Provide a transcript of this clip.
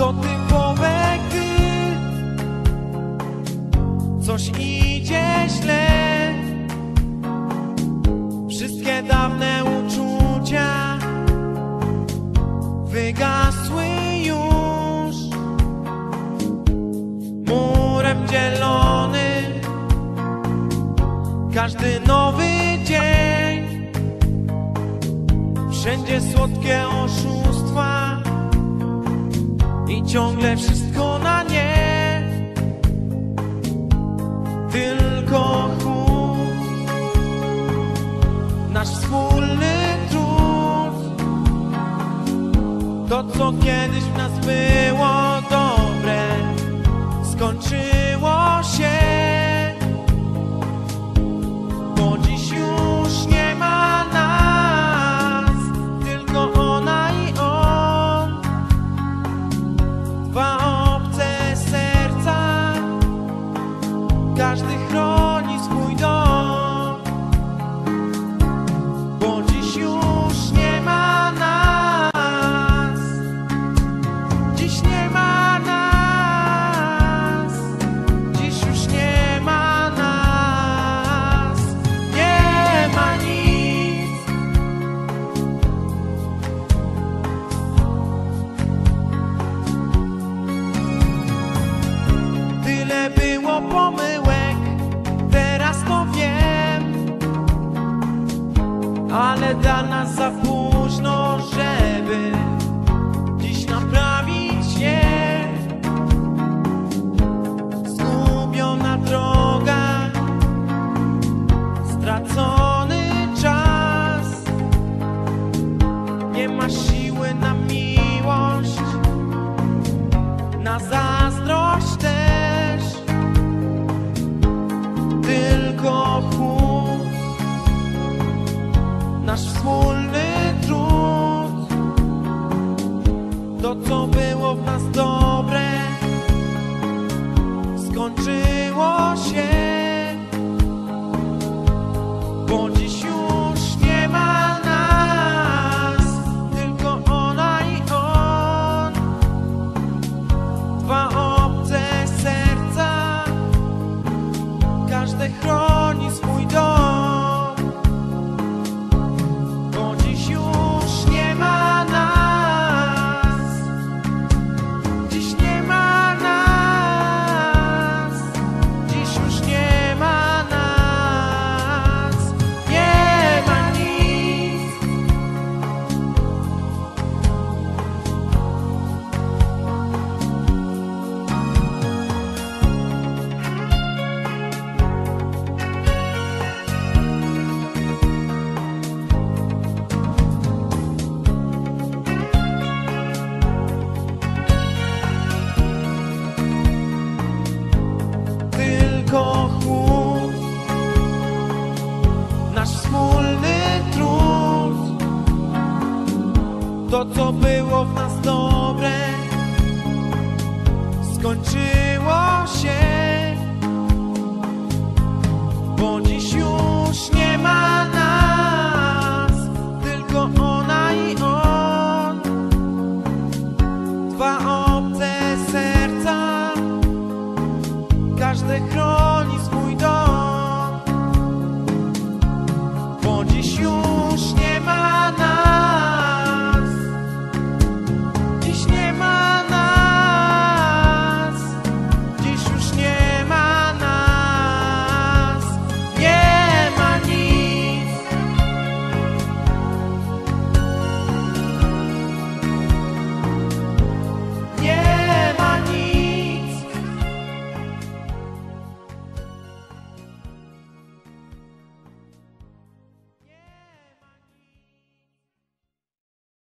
to typowe, gdy coś idzie źle. Wszystkie dawne uczucia wygasły już. Murem dzielony każdy nowy dzień. Wszędzie słodkie oszustwa i ciągle wszystko na nie. Tylko chłód, nasz wspólny trud. To, co kiedyś w nas było dobre, skończyło się. Bo dziś już nie ma nas, tylko ona i on. Dwa obce serca, każdy chroni swój dom. Bo dziś już nie ma nas, dziś nie ma nas, dziś już nie ma nas, nie ma nic. Tyle było pomyłek, teraz to wiem, ale dla nas za późno, żeby dziś naprawić je. Zgubiona droga, stracony czas. Nie ma siły na miłość, na zazdrość też. Tylko chłód, nasz wspólny trud. To, co było w nas dobre, skończyło się. Bo dziś już nie ma nas, tylko ona i on. Dwa obce serca, każde chroni swój dom. Bo dziś już nie ma nas, dziś nie ma nas, dziś już nie ma nas, nie ma nic. Tylko chłód, nasz wspólny trud. To, co było w nas dobre, skończyło się. Bo dziś już nie ma